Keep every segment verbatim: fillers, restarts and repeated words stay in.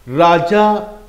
ராஜா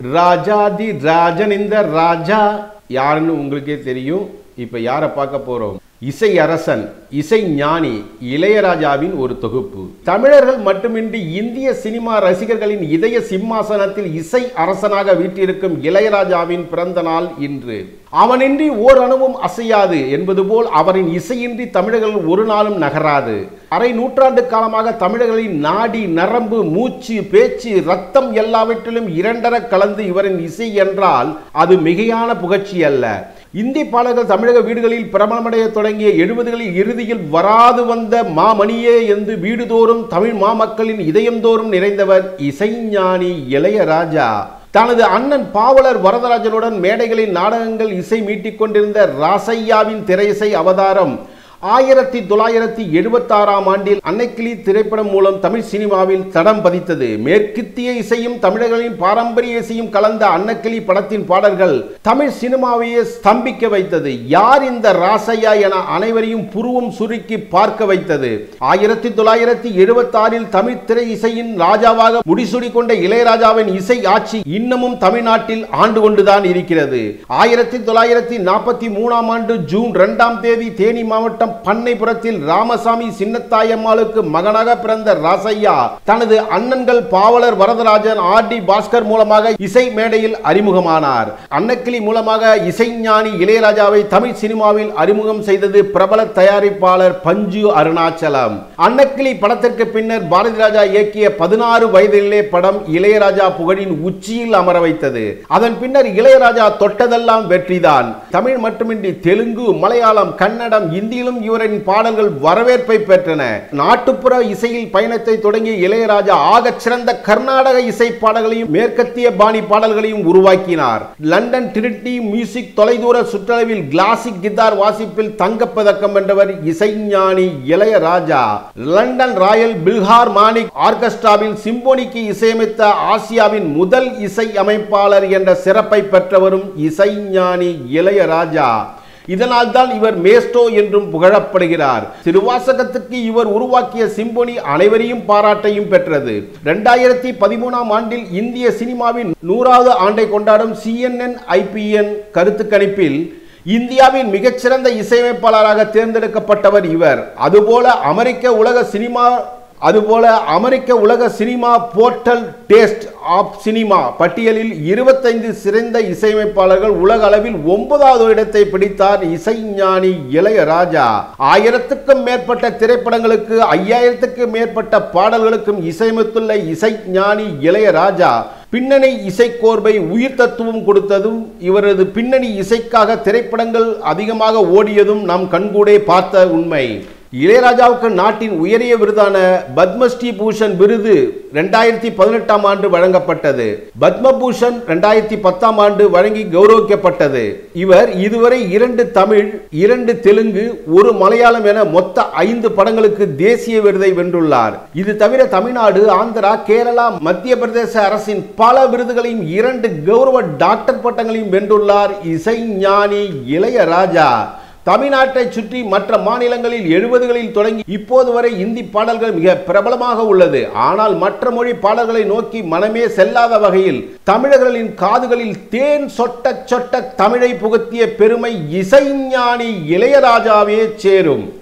ராஜாதி ராஜன் இந்த ராஜா யாருன்னு உங்களுக்கே தெரியும். இப்ப யாரை பார்க்க போறோம்? இசை அரசன், இசை ஞானி இளையராஜாவின் ஒரு தொகுப்பு. தமிழர்கள் மட்டுமின்றி இந்திய சினிமா ரசிகர்களின் இதய சிம்மாசனத்தில் இசை அரசனாக வீற்றிருக்கும் இளையராஜாவின் பிறந்த நாள் இன்று. அவனின்றி ஓர் அணுவும் அசையாது என்பது போல் அவரின் இசையின்றி தமிழர்கள் ஒரு நாளும் நகராது. அரை நூற்றாண்டு காலமாக தமிழர்களின் நாடி, நரம்பு, மூச்சு, பேச்சு, ரத்தம் எல்லாவற்றிலும் இரண்டர கலந்து இவரின் இசை என்றால் அது மிகையான புகழ்ச்சி அல்ல. இந்தி பாடல்கள் தமிழக வீடுகளில் பிரபலமடைய தொடங்கிய எழுபதுகளில் இறுதியில் வராது வந்த மாமணியே என்று வீடுதோறும் தமிழ் மாமக்களின் இதயந்தோறும் நிறைந்தவர் இசைஞானி இளையராஜா. தனது அண்ணன் பாவலர் வரதராஜனுடன் மேடைகளின் நாடகங்கள் இசை மீட்டிக் கொண்டிருந்த ராசையாவின் திரையிசை அவதாரம் ஆயிரத்தி தொள்ளாயிரத்தி எழுபத்தி ஆறாம் ஆண்டில் அன்னைக்கிளி திரைப்படம் மூலம் தமிழ் சினிமாவில் தடம் பதித்தது. மேற்கித்திய இசையும் தமிழர்களின் பாரம்பரிய இசையும் கலந்த அன்னக்கிளி படத்தின் பாடல்கள் தமிழ் சினிமாவையே ஸ்தம்பிக்க வைத்தது. யார் இந்த ராசையா என அனைவரையும் புருவம் சுருக்கி பார்க்க வைத்தது. ஆயிரத்தி தொள்ளாயிரத்தி எழுபத்தி ஆறில் தமிழ் திரை இசையின் ராஜாவாக முடிசூடி கொண்ட இளையராஜாவின் இசை ஆட்சி இன்னமும் தமிழ்நாட்டில் ஆண்டு கொண்டுதான் இருக்கிறது. ஆயிரத்தி தொள்ளாயிரத்தி நாற்பத்தி மூணாம் ஆண்டு ஜூன் இரண்டாம் தேதி தேனி மாவட்டம் பண்ணைபுரத்தில் ராமசாமி சின்னத்தாயம்மாளுக்கு மகனாக பிறந்த ராசையா தனது அண்ணன்கள் பாவலர் வரதராஜன், ஆர் டி பாஸ்கர் மூலமாக இசை மேடையில் அறிமுகமானார். அன்னக்கிளி மூலமாக இசைஞானி இளையராஜாவை தமிழ் சினிமாவில் அறிமுகம் செய்தது பிரபல தயாரிப்பாளர் பஞ்சு அருணாச்சலம். அன்னக்கிளி படத்திற்கு பின்னர் பாரதி ராஜா இயக்கிய பதினாறு வயதிலே படம் இளையராஜா புகழின் உச்சியில் அமர வைத்தது. அதன் பின்னர் இளையராஜா தொட்டதெல்லாம் வெற்றிதான். தமிழ் மட்டுமின்றி தெலுங்கு, மலையாளம், கன்னடம், இந்தியிலும் இவரின் பாடல்கள் வரவேற்பை பெற்றன. நாட்டுப்புற இசையில் பயணத்தை தொடங்கிய இளையராஜா ஆக சிறந்த கர்நாடக இசை பாடல்களையும் மேற்கத்திய பாணி பாடல்களையும் உருவாக்கினார். லண்டன் டிரினிட்டி மியூசிக் தொலைதூர சுற்றளவில் கிளாசிக் கிட்டார் வாசிப்பில் தங்கப்பதக்கம் வென்றவர் இசைஞானி இளையராஜா. லண்டன் ராயல் பில்ஹார்மானிக் ஆர்கெஸ்ட்ராவில் சிம்போனிக்கு இசையமைத்த ஆசியாவின் முதல் இசை அமைப்பாளர் என்ற சிறப்பை பெற்றவரும் இசைஞானி இளையராஜா. இதனால் தான் இவர் மேஸ்டோ என்றும் புகழப்படுகிறார். திருவாசகத்துக்கு இவர் உருவாக்கிய சிம்போனி அனைவரையும் பாராட்டையும் பெற்றது. இரண்டாயிரத்தி பதிமூணாம் ஆண்டில் இந்திய சினிமாவின் நூறாவது ஆண்டை கொண்டாடும் C N N I P என் கருத்து கணிப்பில் இந்தியாவின் மிகச்சிறந்த இசையமைப்பாளராக தேர்ந்தெடுக்கப்பட்டவர் இவர். அதுபோல அமெரிக்க உலக சினிமா அதுபோல அமெரிக்க உலக cinema portal taste of cinema பட்டியலில் இருபத்தைந்து சிறந்த இசையமைப்பாளர்கள் உலக அளவில் ஒன்பதாவது இடத்தை பிடித்தார் இசைஞானி இளையராஜா. ஆயிரத்துக்கும் மேற்பட்ட திரைப்படங்களுக்கு, ஐயாயிரத்துக்கும் மேற்பட்ட பாடல்களுக்கும் இசையமைத்துள்ள இசைஞானி இளையராஜா பின்னணி இசைக்கோர்வை உயிர் தத்துவம் கொடுத்ததும் இவரது பின்னணி இசைக்காக திரைப்படங்கள் அதிகமாக ஓடியதும் நாம் கண்கூடே பார்த்த உண்மை. இளையராஜாவுக்கு நாட்டின் உயரிய விருதான பத்மஸ்ரீ பூஷன் விருது இரண்டாயிரத்தி பதினெட்டாம் ஆண்டு வழங்கப்பட்டது. பத்மபூஷன் இரண்டாயிரத்தி பத்தாம் ஆண்டு வழங்கி கௌரவிக்கப்பட்டது. இவர் இதுவரை இரண்டு தமிழ், இரண்டு தெலுங்கு, ஒரு மலையாளம் என மொத்த ஐந்து படங்களுக்கு தேசிய விருதை வென்றுள்ளார். இது தவிர தமிழ்நாடு, ஆந்திரா, கேரளா, மத்திய பிரதேச அரசின் பல விருதுகளையும் இரண்டு கௌரவ டாக்டர் பட்டங்களையும் வென்றுள்ளார் இசைஞானி இளையராஜா. தமிழ்நாட்டை சுற்றி மற்ற மாநிலங்களில் எழுபதுகளில் தொடங்கி இப்போது வரை இந்தி பாடல்கள் மிக பிரபலமாக உள்ளது. ஆனால் மற்ற மொழி பாடல்களை நோக்கி மனமே செல்லாத வகையில் தமிழர்களின் காதுகளில் தேன் சொட்ட சொட்ட தமிழை புகுத்திய பெருமை இசைஞானி இளையராஜாவே சேரும்.